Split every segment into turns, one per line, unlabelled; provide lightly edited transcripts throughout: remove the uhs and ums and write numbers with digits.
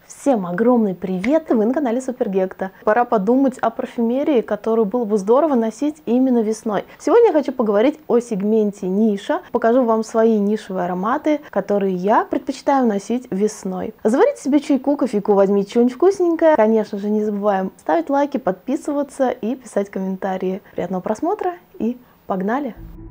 Всем огромный привет! Вы на канале Супергекта. Пора подумать о парфюмерии, которую было бы здорово носить именно весной. Сегодня я хочу поговорить о сегменте ниша. Покажу вам свои нишевые ароматы, которые я предпочитаю носить весной. Заварите себе чайку, кофейку, возьмите что-нибудь вкусненькое. Конечно же, не забываем ставить лайки, подписываться и писать комментарии. Приятного просмотра и погнали!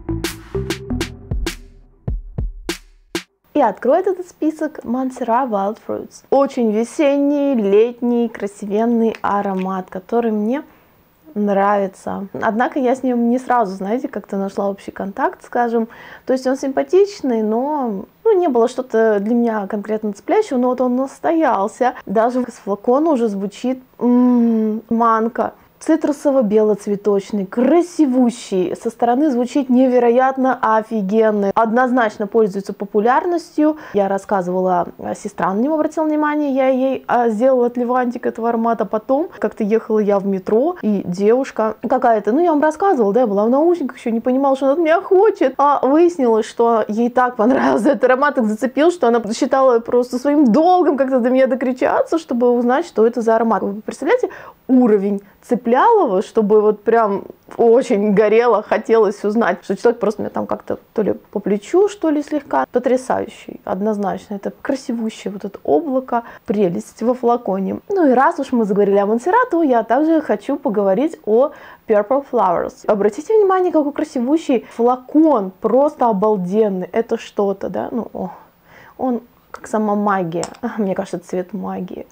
И откроет этот список Montserrat Wild Fruits. Очень весенний, летний, красивенный аромат, который мне нравится. Однако я с ним не сразу, знаете, как-то нашла общий контакт, скажем. То есть он симпатичный, но не было что-то для меня конкретно цепляющего, но вот он настоялся. Даже с флакона уже звучит манка. Цитрусово-бело-цветочный, красивущий, со стороны звучит невероятно офигенно. Однозначно пользуется популярностью. Я рассказывала, сестра на него обратила внимание, я ей сделала отливантик этого аромата. Потом как-то ехала я в метро, и девушка какая-то, я вам рассказывала, да, я была в наушниках, еще не понимала, что она от меня хочет. А выяснилось, что ей так понравился этот аромат, так зацепил, что она считала просто своим долгом как-то до меня докричаться, чтобы узнать, что это за аромат. Вы представляете уровень цеплялого, чтобы вот прям очень горело, хотелось узнать, что человек просто меня там как-то то ли по плечу, что ли, слегка. Потрясающий, однозначно. Это красивущее вот это облако, прелесть во флаконе. Ну и раз уж мы заговорили о Montserrat, то я также хочу поговорить о Purple Flowers. Обратите внимание, какой красивущий флакон, просто обалденный. Это что-то, да? Он как сама магия. Мне кажется, цвет магии.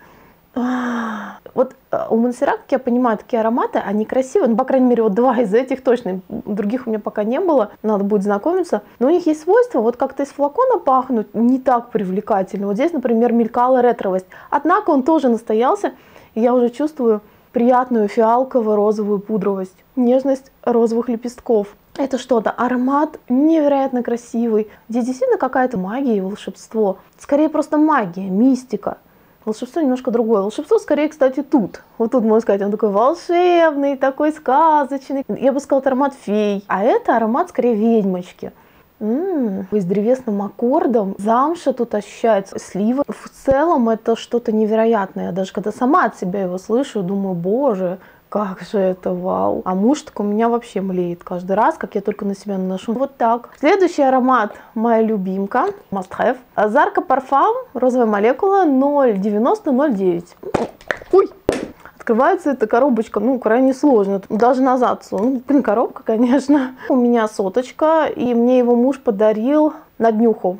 Вот у Montserrat, как я понимаю, такие ароматы, они красивые, по крайней мере, вот два из этих точно, других у меня пока не было, надо будет знакомиться, но у них есть свойство, вот как-то из флакона пахнут не так привлекательно. Вот здесь, например, мелькала ретровость, однако он тоже настоялся, и я уже чувствую приятную фиалково-розовую пудровость, нежность розовых лепестков. Это что-то, аромат невероятно красивый, здесь действительно какая-то магия и волшебство, скорее просто магия, мистика. Волшебство немножко другое. Волшебство скорее, кстати, тут. Вот тут, можно сказать, он такой волшебный, такой сказочный. Я бы сказала, это аромат фей. А это аромат скорее ведьмочки. С древесным аккордом. Замша тут ощущается. Слива. В целом это что-то невероятное. Я даже когда сама от себя его слышу, думаю, боже, как же это вау. А муж так у меня вообще млеет каждый раз, как я только на себя наношу. Вот так. Следующий аромат, моя любимка, must have. Zarka Parfum, розовая молекула, 0,90-0,9. Ой! Открывается эта коробочка, крайне сложно. Даже назад. Коробка, конечно. У меня соточка, и мне его муж подарил на днюху.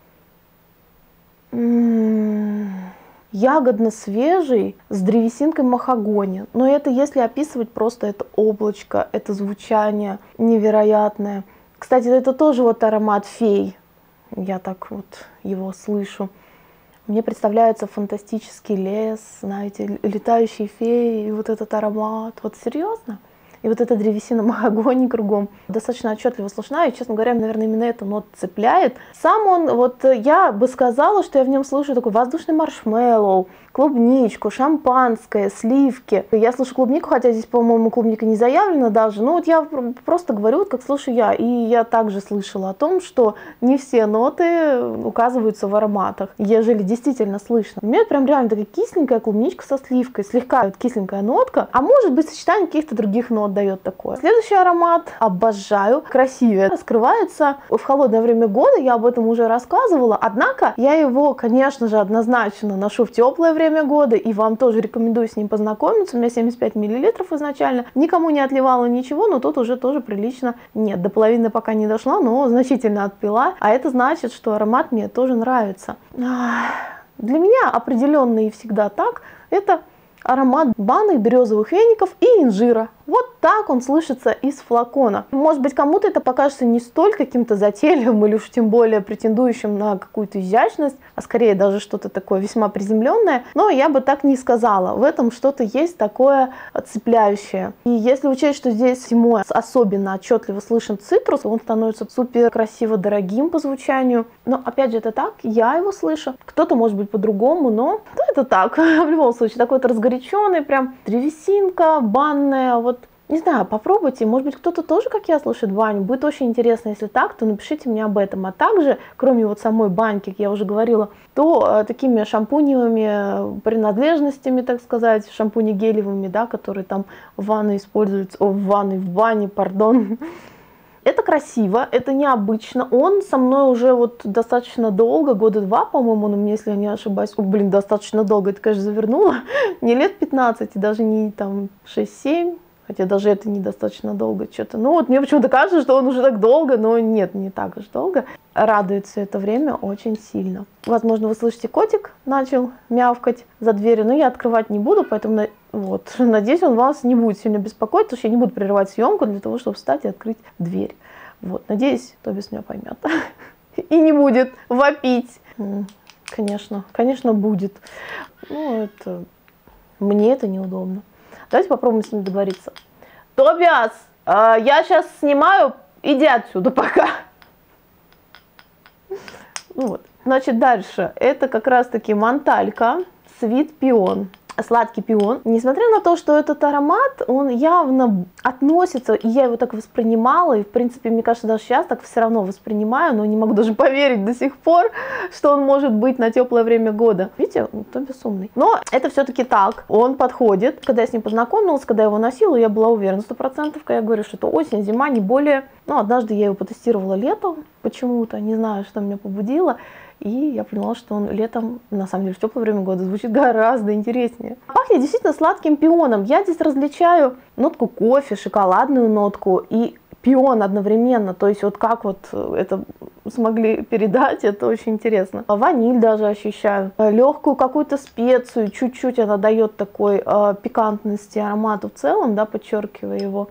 Ягодно-свежий, с древесинкой махагони. Но это если описывать просто это облачко, это звучание невероятное. Кстати, это тоже вот аромат фей. Я так вот его слышу. Мне представляется фантастический лес, знаете, летающие феи, и вот этот аромат. Вот серьезно? И вот эта древесина махагони кругом достаточно отчетливо слышна, и, честно говоря, наверное, именно эта нота цепляет. Сам он, я бы сказала, что я в нем слышу такой воздушный маршмеллоу, клубничку, шампанское, сливки. Я слышу клубнику, хотя здесь, по-моему, клубника не заявлена даже, но вот я просто говорю, как слышу я. И я также слышала о том, что не все ноты указываются в ароматах, ежели действительно слышно. У меня прям реально такая кисленькая клубничка со сливкой, слегка вот кисленькая нотка, а может быть сочетание каких-то других нот дает такое. Следующий аромат, обожаю, красивее, раскрывается в холодное время года, я об этом уже рассказывала, однако я его, конечно же, однозначно ношу в теплое время года, и вам тоже рекомендую с ним познакомиться. У меня 75 мл изначально, никому не отливала ничего, но тут уже тоже прилично, нет, до половины пока не дошла, но значительно отпила, а это значит, что аромат мне тоже нравится. Для меня определенно и всегда так, это аромат банных березовых веников и инжира. Вот так он слышится из флакона. Может быть, кому-то это покажется не столь каким-то затейливым или уж тем более претендующим на какую-то изящность, а скорее даже что-то такое весьма приземленное, но я бы так не сказала. В этом что-то есть такое цепляющее. И если учесть, что здесь зимой особенно отчетливо слышен цитрус, он становится супер красиво дорогим по звучанию. Но опять же, это так, я его слышу. Кто-то может быть по-другому, но это так. В любом случае, такой вот разгоряченный, прям древесинка банная, вот Не знаю, попробуйте, может быть, кто-то тоже, как я, слушает баню. Будет очень интересно, если так, то напишите мне об этом. А также, кроме вот самой баньки, как я уже говорила, то такими шампуневыми принадлежностями, так сказать, шампуни гелевыми, да, которые там в ванной используются, в бане, пардон. Это красиво, это необычно. Он со мной уже вот достаточно долго, года 2, по-моему, он у меня, если я не ошибаюсь. О, блин, достаточно долго, это, конечно, завернула. Не лет 15, даже не там 6-7. Хотя даже это недостаточно долго что-то. Ну вот мне почему-то кажется, что он уже так долго, но нет, не так уж долго. Радует все это время очень сильно. Возможно, вы слышите, котик начал мявкать за дверью, но я открывать не буду, поэтому вот, надеюсь, он вас не будет сильно беспокоить, потому что я не буду прерывать съемку для того, чтобы встать и открыть дверь. Вот, надеюсь, Тобис меня поймет. И не будет вопить. Конечно, будет. Ну, это... Мне это неудобно. Давайте попробуем с ним договориться. Тобиас, я сейчас снимаю, иди отсюда пока. Вот. Значит, дальше. Это как раз-таки Монталька, Sweet Peon. Сладкий пион. Несмотря на то, что этот аромат, он явно относится, и я его так воспринимала, и в принципе, мне кажется, даже сейчас так все равно воспринимаю, но не могу даже поверить до сих пор, что он может быть на теплое время года. Видите, Тобис умный. Но это все-таки так, он подходит. Когда я с ним познакомилась, когда я его носила, я была уверена 100%, когда я говорю, что это осень, зима, не более. Ну, однажды я его потестировала летом почему-то, не знаю, что меня побудило. И я поняла, что он летом, на самом деле, в теплое время года звучит гораздо интереснее. Пахнет действительно сладким пионом. Я здесь различаю нотку кофе, шоколадную нотку и пион одновременно. То есть вот как вот это смогли передать, это очень интересно. Ваниль даже ощущаю. Легкую какую-то специю, чуть-чуть она дает такой пикантности аромату в целом, да, подчеркивая его.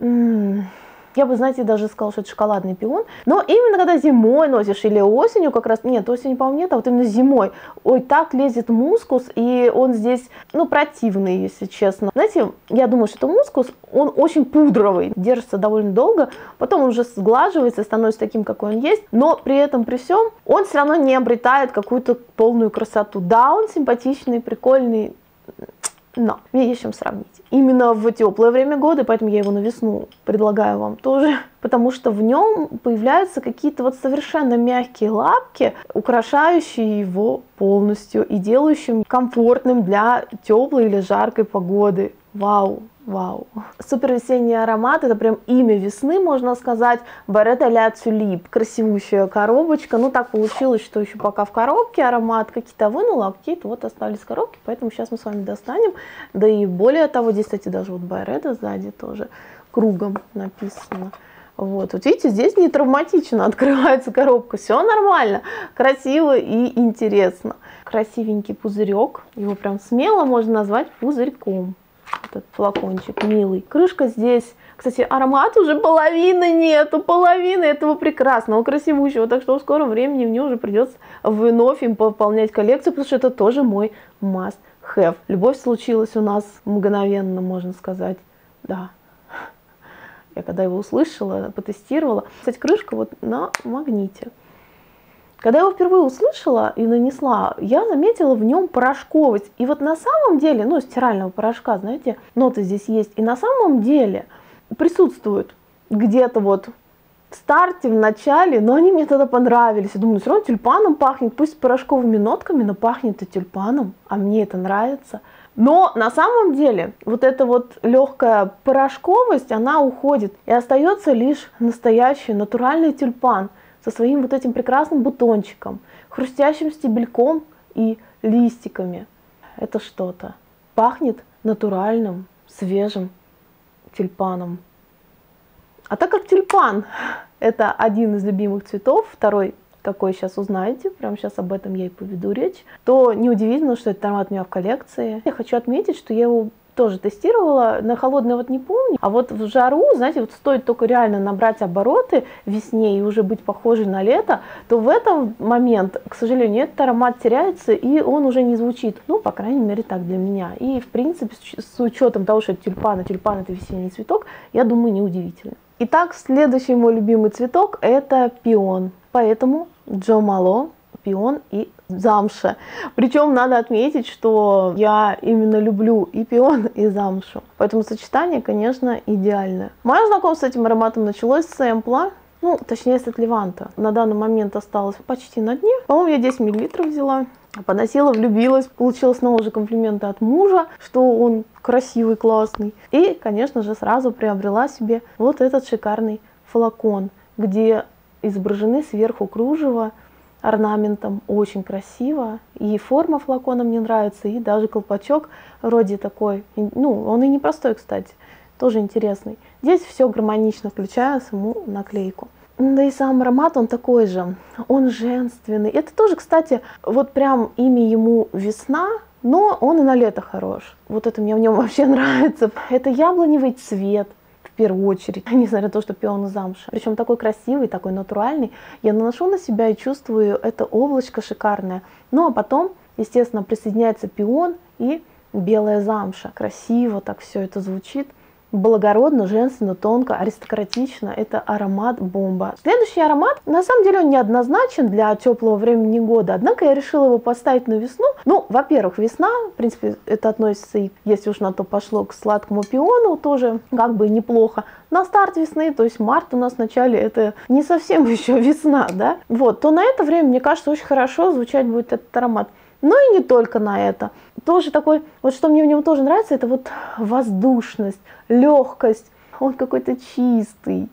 Я бы, знаете, даже сказала, что это шоколадный пион. Но именно когда зимой носишь или осенью как раз, нет, осенью, по-моему, нет, а вот именно зимой, ой, так лезет мускус, и он здесь, ну, противный, если честно. Знаете, я думаю, что это мускус, он очень пудровый, держится довольно долго, потом он уже сглаживается, становится таким, какой он есть, но при этом, при всем, он все равно не обретает какую-то полную красоту. Да, он симпатичный, прикольный, но мне есть чем сравнить. Именно в теплое время года, поэтому я его на весну предлагаю вам тоже, потому что в нем появляются какие-то вот совершенно мягкие лапки, украшающие его полностью и делающим комфортным для теплой или жаркой погоды. Вау! Вау. Супер весенний аромат, это прям имя весны, можно сказать. Barrette à la Tulipe. Красивущая коробочка. Ну, так получилось, что еще пока в коробке аромат. Какие-то вынула, а какие-то вот остались в коробке. Поэтому сейчас мы с вами достанем. Да и более того, здесь, кстати, даже вот Barrette сзади тоже кругом написано. Вот видите, здесь не травматично открывается коробка. Все нормально, красиво и интересно. Красивенький пузырек. Его прям смело можно назвать пузырьком. Этот флакончик милый. Крышка здесь. Кстати, аромата уже половины нету. Половины этого прекрасного, красивущего. Так что в скором времени мне уже придется вновь им пополнять коллекцию, потому что это тоже мой must have. Любовь случилась у нас мгновенно, можно сказать. Да. Я когда его услышала, потестировала. Кстати, крышка вот на магните. Когда я его впервые услышала и нанесла, я заметила в нем порошковость. И вот на самом деле, ну, стирального порошка, знаете, ноты здесь есть. И на самом деле присутствуют где-то вот в старте, в начале, но они мне тогда понравились. Я думаю, все равно тюльпаном пахнет, пусть с порошковыми нотками, но пахнет и тюльпаном, а мне это нравится. Но на самом деле вот эта вот легкая порошковость, она уходит. И остается лишь настоящий натуральный тюльпан со своим вот этим прекрасным бутончиком, хрустящим стебельком и листиками. Это что-то. Пахнет натуральным, свежим тюльпаном. А так как тюльпан – это один из любимых цветов, второй, какой сейчас узнаете, прямо сейчас об этом я и поведу речь, то неудивительно, что этот аромат у меня в коллекции. Я хочу отметить, что я его тоже тестировала, на холодное вот не помню, а вот в жару, знаете, вот стоит только реально набрать обороты весне и уже быть похожей на лето, то в этот момент, к сожалению, этот аромат теряется и он уже не звучит, ну, по крайней мере, так для меня. И, в принципе, с учетом того, что это тюльпан, а тюльпан это весенний цветок, я думаю, неудивительно. Итак, следующий мой любимый цветок это пион, поэтому Jo Malone, пион и замша. Причем надо отметить, что я именно люблю и пион, и замшу. Поэтому сочетание, конечно, идеальное. Мое знакомство с этим ароматом началось с сэмпла. Ну, точнее, с Ливанта. На данный момент осталось почти на дне. По-моему, я 10 мл взяла. Поносила, влюбилась, получила снова же комплименты от мужа, что он красивый, классный. И, конечно же, сразу приобрела себе вот этот шикарный флакон, где изображены сверху кружево орнаментом, очень красиво. И форма флакона мне нравится, и даже колпачок вроде такой, ну, он и непростой, кстати, тоже интересный. Здесь все гармонично, включая саму наклейку. Да и сам аромат, он такой же, он женственный. Это тоже, кстати, вот прям имя ему весна, но он и на лето хорош. Вот это мне в нем вообще нравится. Это яблоневый цвет, в первую очередь, несмотря на то, что пион и замша. Причем такой красивый, такой натуральный. Я наношу на себя и чувствую это облачко шикарное. Ну а потом, естественно, присоединяется пион и белая замша. Красиво так все это звучит. Благородно, женственно, тонко, аристократично. Это аромат бомба. Следующий аромат, на самом деле, он неоднозначен для теплого времени года, однако я решила его поставить на весну. Ну, во-первых, весна, в принципе, это относится и, если уж на то пошло, к сладкому пиону, тоже как бы неплохо. На старт весны, то есть март у нас в начале, это не совсем еще весна, да? Вот, то на это время, мне кажется, очень хорошо звучать будет этот аромат. Но и не только на это. Тоже такой, вот что мне в нем тоже нравится, это вот воздушность, легкость. Он какой-то чистый.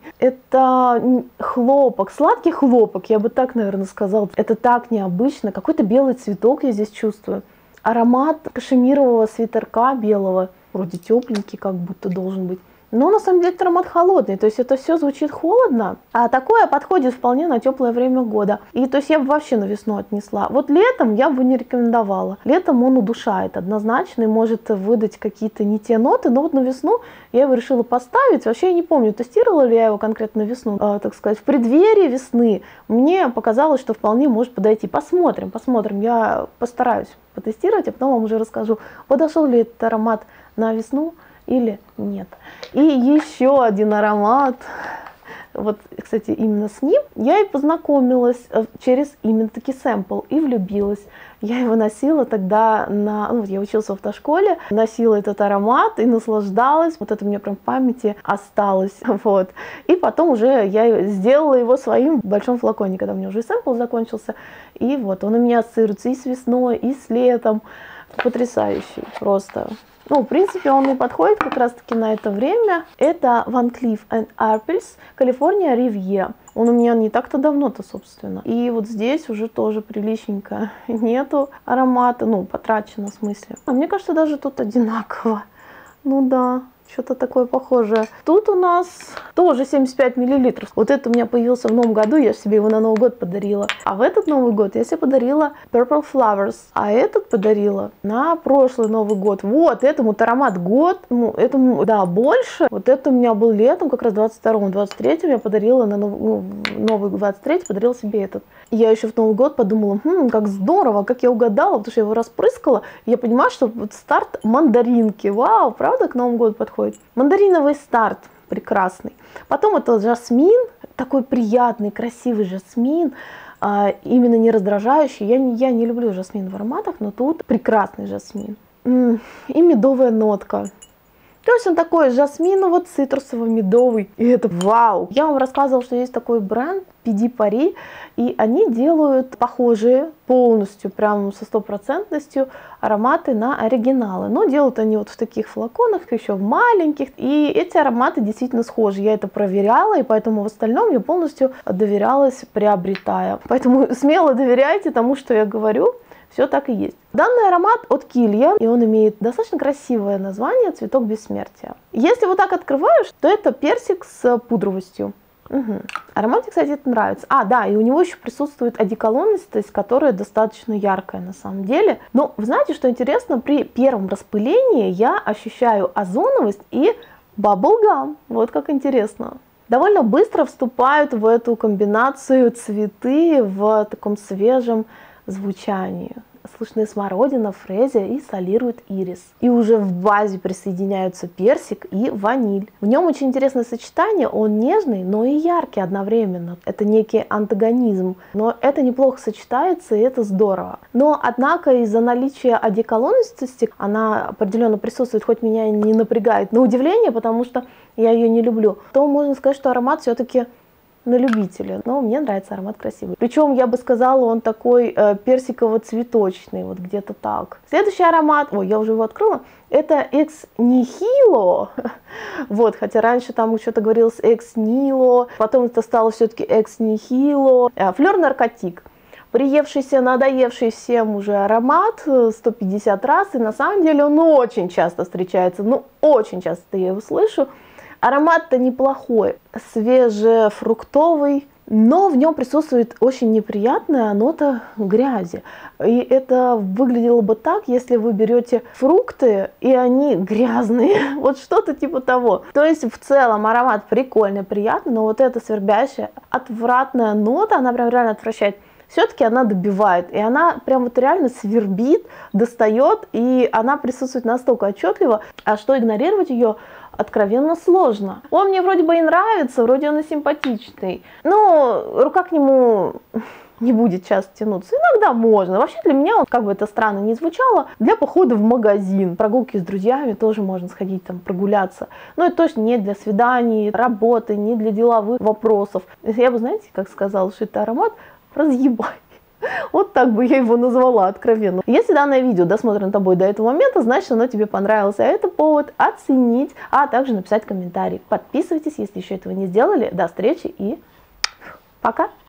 Это хлопок, сладкий хлопок, я бы так, наверное, сказала. Это так необычно. Какой-то белый цветок я здесь чувствую. Аромат кашемирового свитерка белого. Вроде тепленький, как будто должен быть. Но на самом деле это аромат холодный, то есть это все звучит холодно, а такое подходит вполне на теплое время года. И то есть я бы вообще на весну отнесла. Вот летом я бы не рекомендовала. Летом он удушает однозначно и может выдать какие-то не те ноты, но вот на весну я его решила поставить. Вообще я не помню, тестировала ли я его конкретно на весну, так сказать, в преддверии весны. Мне показалось, что вполне может подойти. Посмотрим, посмотрим. Я постараюсь потестировать, а потом вам уже расскажу, подошел ли этот аромат на весну или нет. И еще один аромат, вот, кстати, именно с ним я и познакомилась через именно таки сэмпл и влюбилась. Я его носила тогда, я училась в автошколе, носила этот аромат и наслаждалась. Вот это у меня прям в памяти осталось. Вот. И потом уже я сделала его своим в большом флаконе, когда у меня уже сэмпл закончился. И вот он у меня ассоциируется и с весной, и с летом. Потрясающий просто. Ну, в принципе, он и подходит как раз-таки на это время. Это Van Cleef & Arpels California Riviera. Он у меня не так-то давно-то, собственно. И вот здесь уже тоже приличненько нету аромата. Ну, потрачено в смысле. А мне кажется, даже тут одинаково. Ну да. Что-то такое похожее. Тут у нас тоже 75 мл. Вот это у меня появился в новом году, я себе его на Новый год подарила. А в этот Новый год я себе подарила Purple Flowers. А этот подарила на прошлый Новый год. Вот, этому аромат год. Ну, этому, да, больше. Вот это у меня был летом, как раз 22-му, 23-му я подарила на Новый 23-й, подарила себе этот. Я еще в Новый год подумала, как здорово, как я угадала, потому что я его распрыскала. И я понимаю, что вот старт мандаринки. Вау, правда, к Новому году подходит? Мандариновый старт прекрасный. Потом это жасмин, такой приятный, красивый жасмин, именно не раздражающий. Я не люблю жасмин в ароматах, но тут прекрасный жасмин. И медовая нотка. То есть он такой жасминово-цитрусово-медовый. И это вау! Я вам рассказывала, что есть такой бренд PD Paris, и они делают похожие полностью, прям со стопроцентностью ароматы на оригиналы. Но делают они вот в таких флаконах, еще в маленьких. И эти ароматы действительно схожи. Я это проверяла, и поэтому в остальном я полностью доверялась, приобретая. Поэтому смело доверяйте тому, что я говорю. Все так и есть. Данный аромат от Килья, и он имеет достаточно красивое название «Цветок бессмертия». Если вот так открываешь, то это персик с пудровостью. Аромат мне, кстати, это нравится. Да, и у него еще присутствует одеколонистость, которая достаточно яркая на самом деле. Но вы знаете, что интересно? При первом распылении я ощущаю озоновость и баблгам. Вот как интересно. Довольно быстро вступают в эту комбинацию цветы в таком свежем звучании. слышны смородина, фрезия и солирует ирис. И уже в базе присоединяются персик и ваниль. В нем очень интересное сочетание, он нежный, но и яркий одновременно. Это некий антагонизм, но это неплохо сочетается, и это здорово. Но, однако, из-за наличия одеколонистости она определенно присутствует, хоть меня не напрягает на удивление, потому что я ее не люблю, то можно сказать, что аромат все-таки на любителя, но мне нравится аромат красивый. Причем, я бы сказала, он такой персиково-цветочный, вот где-то так. Следующий аромат, ой, я уже его открыла, это Ex Nihilo. Вот, хотя раньше там что-то говорилось Ex Nihilo, потом это стало все-таки Ex Nihilo. Флер наркотик. Приевшийся, надоевший всем уже аромат 150 раз, и на самом деле он очень часто встречается, ну очень часто я его слышу. Аромат-то неплохой, свежефруктовый, но в нем присутствует очень неприятная нота грязи. И это выглядело бы так, если вы берете фрукты, и они грязные. Вот что-то типа того. То есть в целом аромат прикольный, приятный, но вот эта свербящая, отвратная нота, она прям реально отвращает. Все-таки она добивает, и она прям вот реально свербит, достает, и она присутствует настолько отчетливо, а что игнорировать ее откровенно сложно. Он мне вроде бы и нравится, вроде он и симпатичный, но рука к нему не будет часто тянуться. Иногда можно. Вообще для меня он, как бы это странно ни звучало, для похода в магазин, прогулки с друзьями тоже можно сходить там прогуляться. Но это точно не для свиданий, работы, не для деловых вопросов. Я бы, знаете, как сказала, что это аромат разъебай. Вот так бы я его назвала откровенно. Если данное видео досмотрено тобой до этого момента, значит, оно тебе понравилось. А это повод оценить, а также написать комментарий. Подписывайтесь, если еще этого не сделали. До встречи и пока!